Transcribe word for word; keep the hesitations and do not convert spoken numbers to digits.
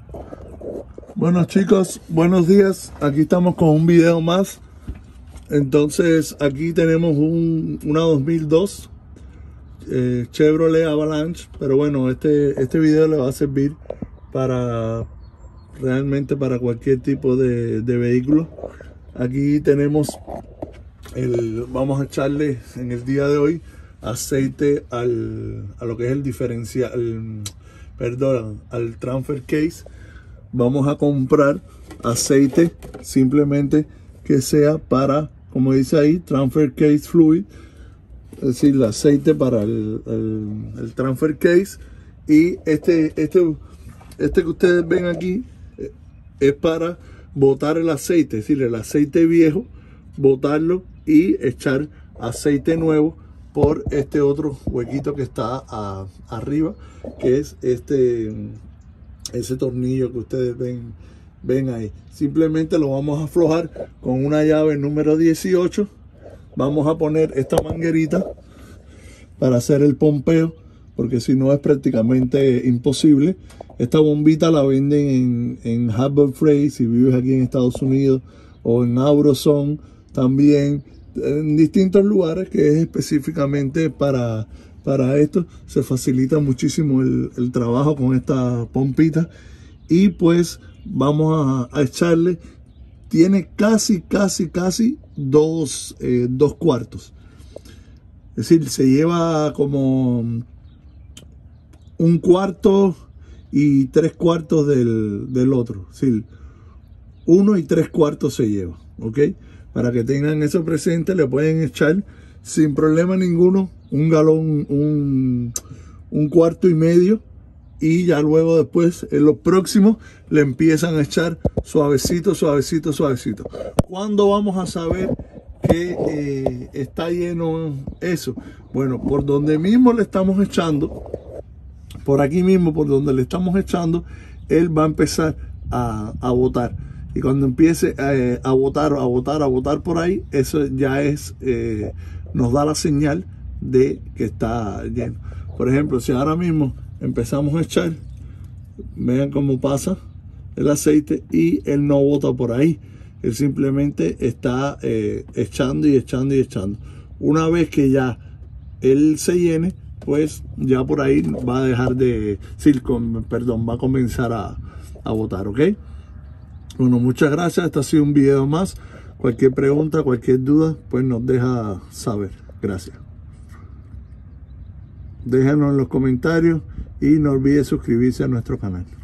Bueno chicos, buenos días. Aquí estamos con un video más. Entonces aquí tenemos un, una dos mil dos eh, Chevrolet Avalanche. Pero bueno, este, este video le va a servir para realmente para cualquier tipo de, de vehículo. Aquí tenemos el, vamos a echarle en el día de hoy aceite al, a lo que es el diferencial, el, perdón, al transfer case. Vamos a comprar aceite simplemente que sea para, como dice ahí, transfer case fluid, es decir, el aceite para el, el, el transfer case. Y este, este, este que ustedes ven aquí es para botar el aceite, es decir, el aceite viejo, botarlo y echar aceite nuevo por este otro huequito que está a, arriba, que es este ese tornillo que ustedes ven, ven ahí. Simplemente lo vamos a aflojar con una llave número dieciocho. Vamos a poner esta manguerita para hacer el pompeo, porque si no es prácticamente imposible. Esta bombita la venden en, en Harbor Freight si vives aquí en Estados Unidos, o en AutoZone también, en distintos lugares, que es específicamente para Para esto. Se facilita muchísimo el, el trabajo con esta pompita. Y pues vamos a, a echarle. Tiene casi, casi, casi dos, eh, dos cuartos. Es decir, se lleva como un cuarto y tres cuartos del, del otro. Es decir, uno y tres cuartos se lleva. ¿Ok? Para que tengan eso presente, le pueden echar sin problema ninguno un galón, un, un cuarto y medio, y ya luego después en los próximos le empiezan a echar suavecito, suavecito, suavecito. ¿Cuándo vamos a saber que eh, está lleno eso? Bueno, por donde mismo le estamos echando, por aquí mismo, por donde le estamos echando, él va a empezar a, a botar. Y cuando empiece eh, a botar, a botar, a botar por ahí, eso ya es, eh, nos da la señal de que está lleno. Por ejemplo, si ahora mismo empezamos a echar, vean cómo pasa el aceite y él no bota por ahí. Él simplemente está eh, echando y echando y echando. Una vez que ya él se llene, pues ya por ahí va a dejar de, sí, con, perdón, va a comenzar a, a botar, ¿ok? Bueno, muchas gracias. Este ha sido un video más. Cualquier pregunta, cualquier duda, pues nos deja saber. Gracias. Déjenos en los comentarios y no olvide suscribirse a nuestro canal.